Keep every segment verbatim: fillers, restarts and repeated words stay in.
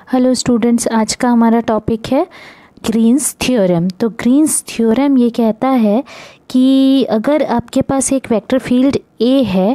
Hello students, आज का हमारा टॉपिक है ग्रीन्स थ्योरम। तो ग्रीन्स थ्योरम ये कहता है कि अगर आपके पास एक वेक्टर फील्ड ए है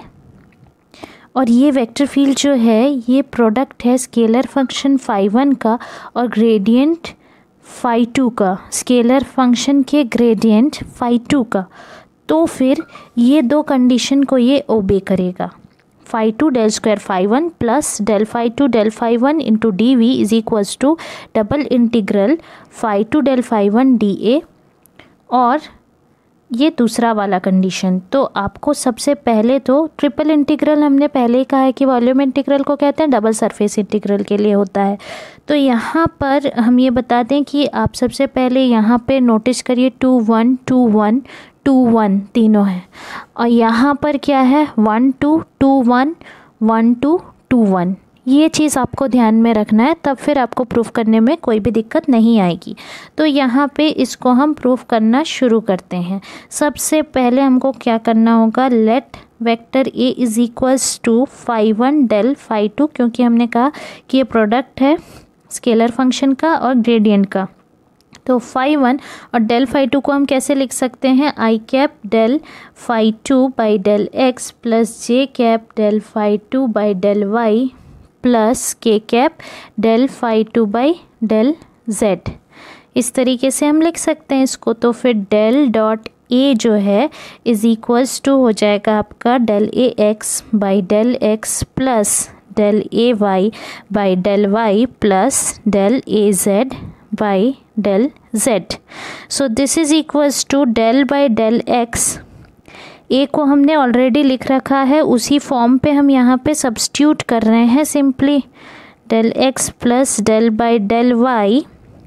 और ये वेक्टर फील्ड जो है ये प्रोडक्ट है स्केलर फंक्शन फाई वन का और ग्रेडियंट फाई टू का, स्केलर फंक्शन के ग्रेडियंट फाई टू का, तो फिर ये दो कंडीशन को ये ओबे करेगा। Phi two del square phi one plus del phi two del phi one into d v is equals to double integral phi two del phi one d a, और ये दूसरा वाला कंडीशन। तो आपको सबसे पहले तो ट्रिपल इंटीग्रल हमने पहले ही कहा है कि वॉल्यूम इंटीग्रल को कहते हैं, डबल सरफेस इंटीग्रल के लिए होता है। तो यहाँ पर हम ये बता दें कि आप सबसे पहले यहाँ पे नोटिस करिए two one two one two one तीनों हैं, और यहाँ पर क्या है one two two one one two two one. ये चीज़ आपको ध्यान में रखना है, तब फिर आपको प्रूफ करने में कोई भी दिक्कत नहीं आएगी। तो यहाँ पे इसको हम प्रूफ करना शुरू करते हैं। सबसे पहले हमको क्या करना होगा, let vector a is equals to phi one del phi two, क्योंकि हमने कहा कि ये प्रोडक्ट है स्केलर फंक्शन का और ग्रेडियंट का। तो फाई वन और डेल फाई टू को हम कैसे लिख सकते हैं, I cap del phi two by del x plus j cap del phi two by del y plus k cap del phi two by del z. इस तरीके से हम लिख सकते हैं इसको। तो फिर डेल डॉट ए जो है इज इक्वल्स टू हो जाएगा आपका del a x by del x plus del a y by del y plus del a z by del z. So this is equals to del by del x. A को हमने already लिख रखा है, उसी form पे हम यहाँ पे सब्स्टिट्यूट कर रहे हैं simply. Del x plus del by del y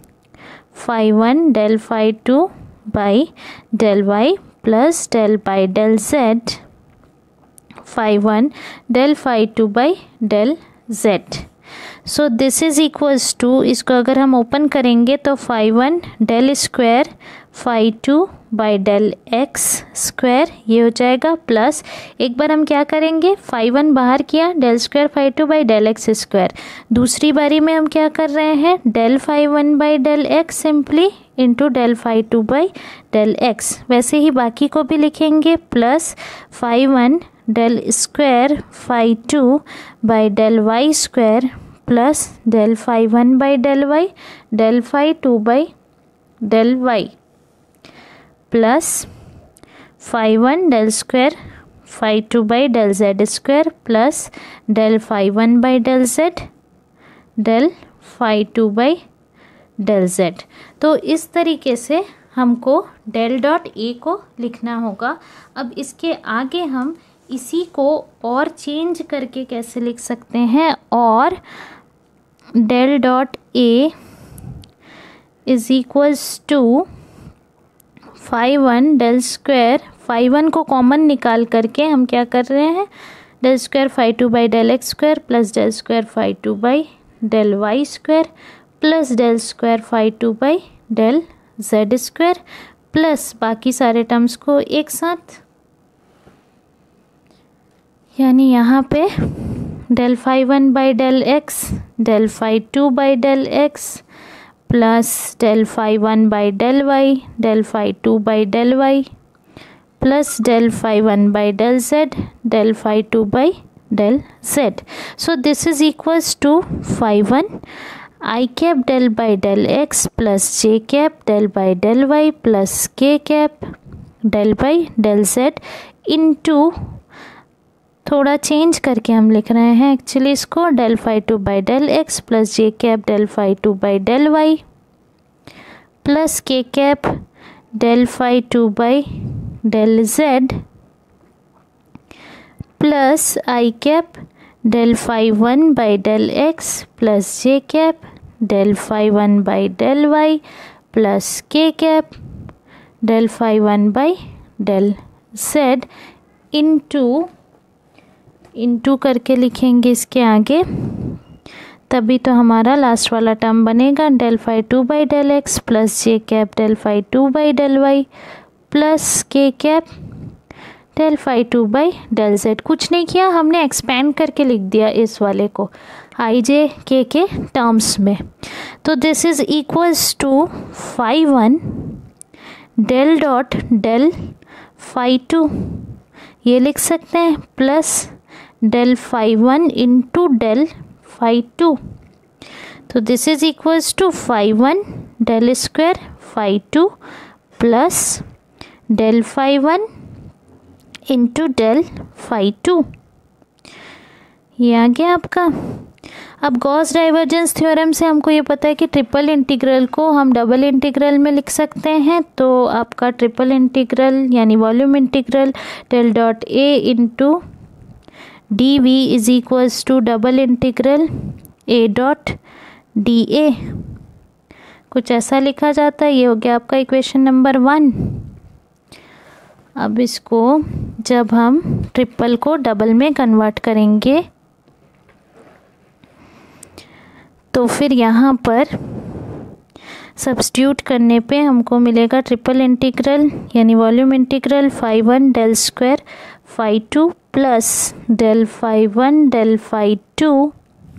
phi one del phi two by del y plus del by del z phi one del phi two by del z. So this is equals to, इसको अगर हम open करेंगे तो phi one del square phi two by del x square ये हो जाएगा, plus एक बार हम क्या करेंगे, फाई वन बाहर किया, del square phi two by del x square. दूसरी बारी में हम क्या कर रहे हैं, del phi one by del x simply into del phi two by del x. वैसे ही बाकी को भी लिखेंगे, plus phi one del square phi two by del y square plus del phi one by del y del phi two by del y plus phi one del square phi two by del z square plus del phi one by del z del phi two by del z. तो इस तरीके से हमको del dot ए को लिखना होगा। अब इसके आगे हम इसी को और चेंज करके कैसे लिख सकते हैं, और del dot a is equals to phi one del square, phi one को कॉमन निकाल करके हम क्या कर रहे हैं, del square phi two by del x square plus del square phi two by del y square plus del square phi two by del z square plus बाकी सारे टर्म्स को एक साथ, यानी यहाँ पे del phi one by del x del phi two by del x plus del phi one by del y del phi two by del y plus del phi one by del z del phi two by del z. So this is equals to phi one I cap del by del x plus j cap del by del y plus k cap del by del z into, थोड़ा change करके हम लिख रहे हैं actually इसको, del phi two by del x plus j cap del phi two by del y plus k cap del phi two by del z plus I cap del phi one by del x plus j cap del phi one by del y plus k cap del phi one by del z into, into करके लिखेंगे इसके आगे, तभी तो हमारा last वाला term बनेगा, del phi two by del x plus j cap del phi two by del y plus k cap del phi two by del z. कुछ नहीं किया हमने, एक्सपेंड करके लिख दिया इस वाले को। आई जे के के टर्म्स में। तो this is equals to phi one del dot del phi two, ये लिख सकते हैं, plus del phi one into del phi two. तो this is equals to phi one del square phi two plus del phi one into del phi two. ये आ गया आपका। अब गॉस डाइवर्जेंस थ्योरम से हमको ये पता है कि ट्रिपल इंटीग्रल को हम डबल इंटीग्रल में लिख सकते हैं। तो आपका ट्रिपल इंटीग्रल यानी volume integral del dot a into d v is equals to double integral a dot d a, कुछ ऐसा लिखा जाता है। ये हो गया आपका इक्वेशन नंबर वन। अब इसको जब हम ट्रिपल को डबल में कन्वर्ट करेंगे तो फिर यहाँ पर सब्स्टिट्यूट करने पे हमको मिलेगा ट्रिपल इंटीग्रल यानी volume integral phi one del square phi two plus del phi one del phi two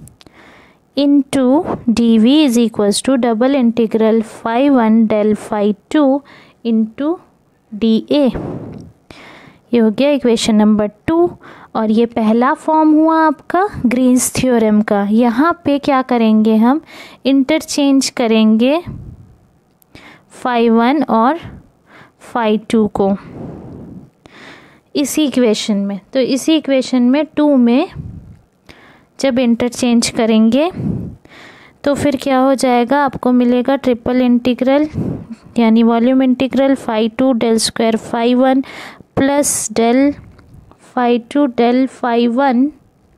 into d v is equals to double integral phi one del phi two into d a. ये हो गया equation number two. और ये पहला form हुआ आपका Green's theorem का। यहाँ पे क्या करेंगे, हम इंटरचेंज करेंगे फाइव वन और फाइव टू को इसी इक्वेशन में। तो इसी इक्वेशन में टू में जब इंटरचेंज करेंगे तो फिर क्या हो जाएगा, आपको मिलेगा ट्रिपल इंटीग्रल यानी volume integral phi two del square phi one plus del phi two del phi one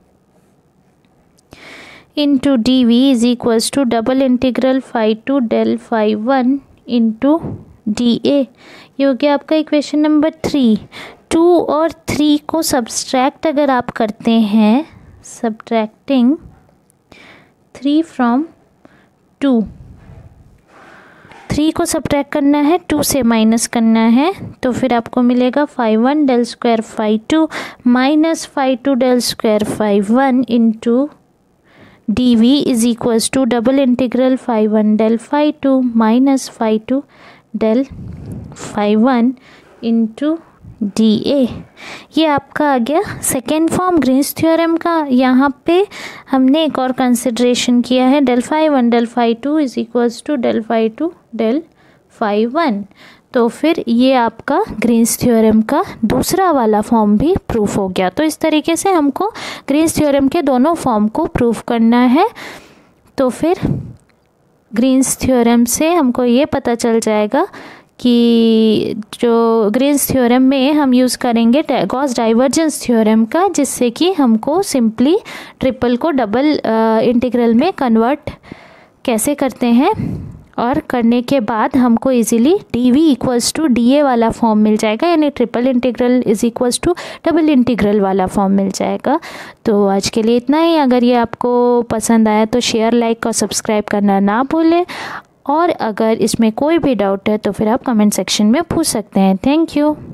into d v is equals to double integral phi two del phi one into d a. ये हो गया आपका equation number three. Two और three को subtract अगर आप करते हैं, subtracting three from two, three को सब्ट्रैक्ट करना है, टू से माइनस करना है, तो फिर आपको मिलेगा phi one del square phi two minus phi two del square phi one into d v is equals to double integral phi one del phi two minus phi two del phi one into d a. ये आपका आ गया second form Green's theorem का। यहाँ पे हमने एक और consideration किया है, del phi one del phi two is equals to del phi two del phi one. तो फिर ये आपका ग्रीन्स थ्योरम का दूसरा वाला फॉर्म भी प्रूफ हो गया। तो इस तरीके से हमको ग्रीन्स थ्योरम के दोनों फॉर्म को प्रूफ करना है। तो फिर ग्रीन्स थ्योरम से हमको ये पता चल जाएगा कि जो ग्रीन्स थ्योरम में हम यूज़ करेंगे गॉस डाइवर्जेंस थ्योरम का, जिससे कि हमको सिंपली ट्रिपल को डबल इंटीग्रल में कन्वर्ट कैसे करते हैं, और करने के बाद हमको easily d v equals to d a वाला फॉर्म मिल जाएगा, यानी triple integral is equals to double integral वाला फॉर्म मिल जाएगा। तो आज के लिए इतना ही। अगर ये आपको पसंद आया तो शेयर, लाइक और सब्सक्राइब करना ना भूलें। और अगर इसमें कोई भी डाउट है तो फिर आप कमेंट सेक्शन में पूछ सकते हैं। Thank you.